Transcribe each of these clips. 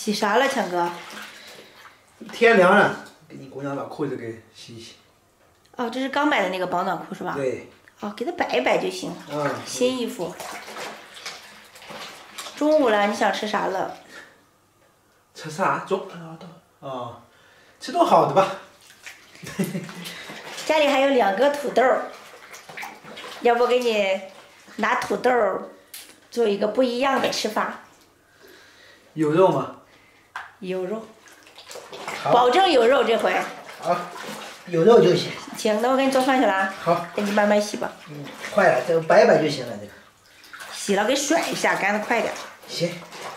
洗啥了，强哥？ 天凉了，给你姑娘把裤子给洗洗。 哦，这是刚买的那个保暖裤是吧？ 对。 哦，给它摆一摆就行。 嗯。 新衣服。中午了，你想吃啥了？ 吃啥？吃顿好的吧。 家里还有2个土豆，要不给你拿土豆做一个不一样的吃法。 有肉吗？ 有肉。保证有肉这回。 好，有肉就行。 行，那我给你做饭去了啊。 好。 给你慢慢洗吧。 快了，这个摆摆就行了，这个。 洗了给甩一下，干得快点。 行。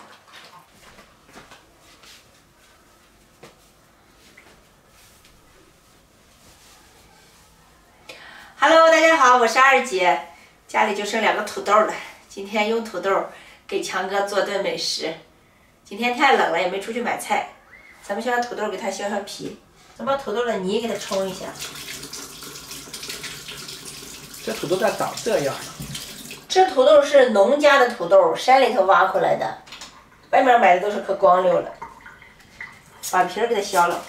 Hello， 大家好，我是二姐，家里就剩2个土豆了。今天用土豆给强哥做顿美食。今天太冷了，也没出去买菜，咱们先把土豆给它削皮，咱把土豆的泥给它冲一下。 这土豆咋长这样？ 这土豆是农家的土豆，山里头挖回来的，外面买的都是可光溜了。把皮儿给它削了。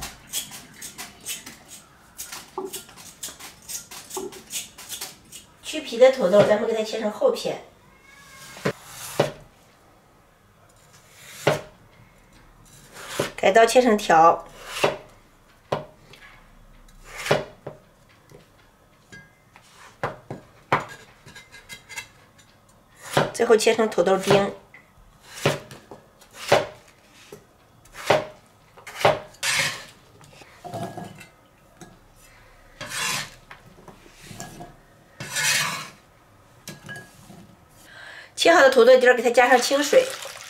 去皮的土豆，咱们给它切成厚片。改刀切成条。最后切成土豆丁。切好的土豆丁儿给它加上清水，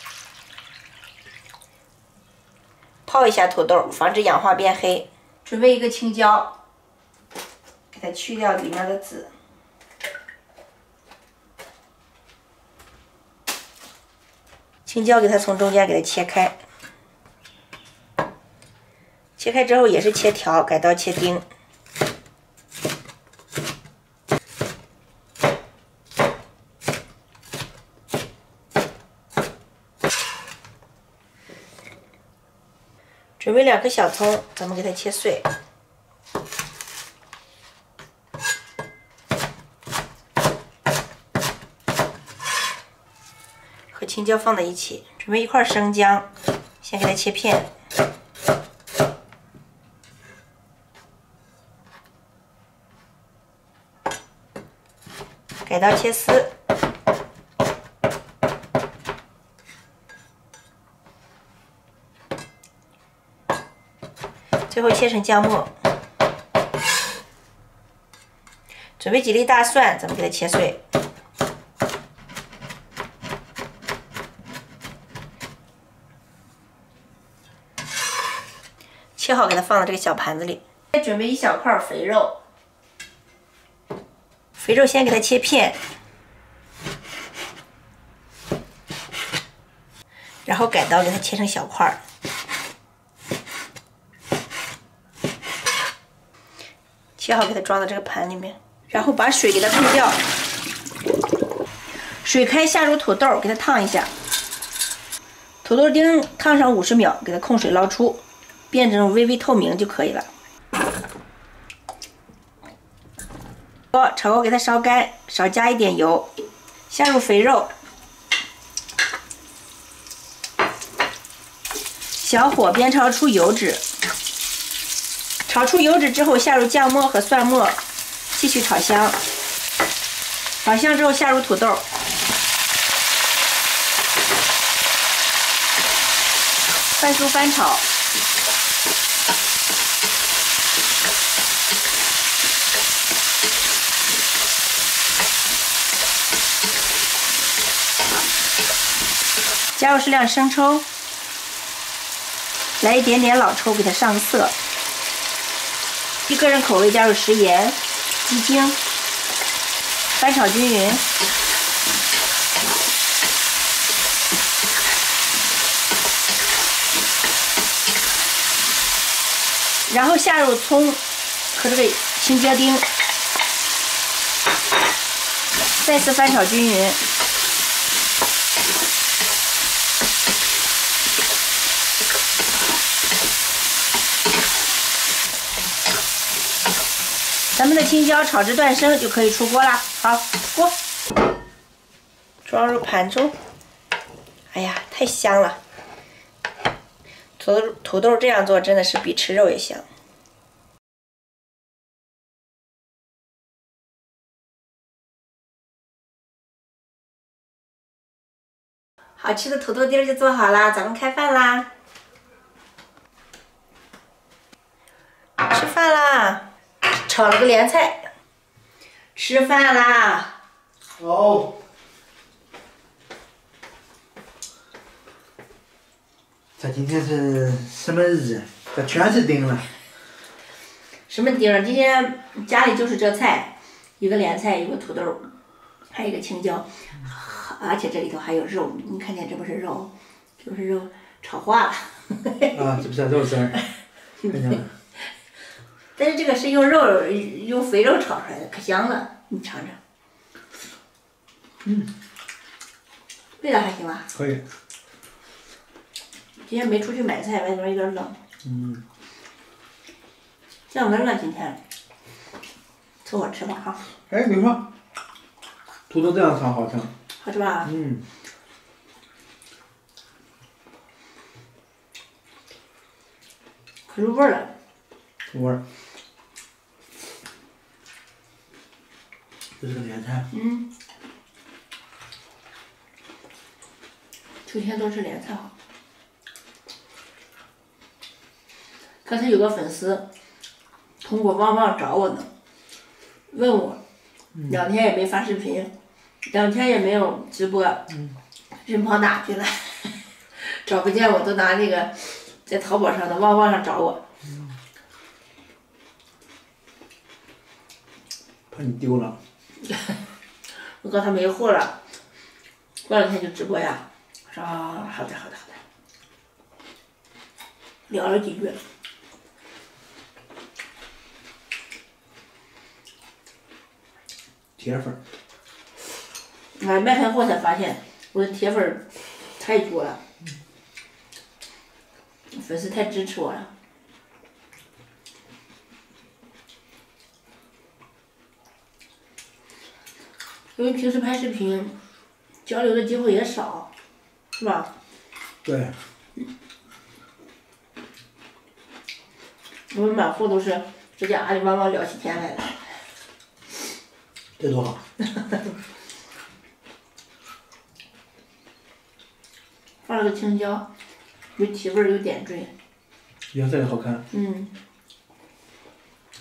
泡一下土豆，防止氧化变黑。准备一个青椒，给它去掉里面的籽。青椒给它从中间给它切开，切开之后也是切条，改刀切丁。准备2颗小葱，咱们给它切碎。和青椒放在一起。准备1块生姜，先给它切片。改刀切丝。最后切成姜末。准备几粒大蒜，咱们给它切碎。切好，给它放到这个小盘子里。再准备1小块肥肉，肥肉先给它切片，然后改刀给它切成小块。切好，给它装到这个盘里面，然后把水给它控掉。水开，下入土豆，给它烫一下。土豆丁烫上50秒，给它控水捞出，变成微微透明就可以了。炒锅给它烧干，少加一点油，下入肥肉，小火煸炒出油脂。炒出油脂之后，下入酱末和蒜末，继续炒香。炒香之后，下入土豆，快速翻炒。加入适量生抽，来一点点老抽给它上色。依个人口味加入食盐、鸡精，翻炒均匀。然后下入葱和这个青椒丁，再次翻炒均匀。 的青椒炒至断生就可以出锅啦。好，锅装入盘中。哎呀，太香了！土豆这样做真的是比吃肉也香。好吃的土豆丁就做好啦，咱们开饭啦！吃饭啦！炒了个莲菜。吃饭啦！ 好。这今天是什么日？这全是丁了。 什么丁？今天家里就是这菜，一个莲菜，一个土豆，还有一个青椒，而且这里头还有肉。你看见这不是肉，这不是肉炒化了。 啊，这不是肉丝儿，看见了。 但是这个是用肥肉炒出来的，可香了，你尝尝。味道还行吧？ 可以。 今天没出去买菜，外面有点冷。降温了今天，凑合吃吧哈。 哎，你说，土豆这样炒好吃。 好吃吧？可入味儿了。 入味儿。这是个莲菜。 秋天多吃莲菜好。刚才有个粉丝通过旺旺找我呢，问我，2天也没发视频，2天也没有直播，人跑哪去了？找不见我，都拿那个在淘宝上的旺旺上找我。 怕你丢了。 我告诉他没货了，过2天就直播呀。我说啊，好的。聊了几句。 铁粉。 卖完货才发现我的铁粉太多了，粉丝太支持我了。因为平时拍视频，交流的机会也少，是吧？ 对。 我们买货都是直接阿里旺旺聊起天来的。 这多好。 放了个青椒，有提味儿，有点缀。 颜色也好看。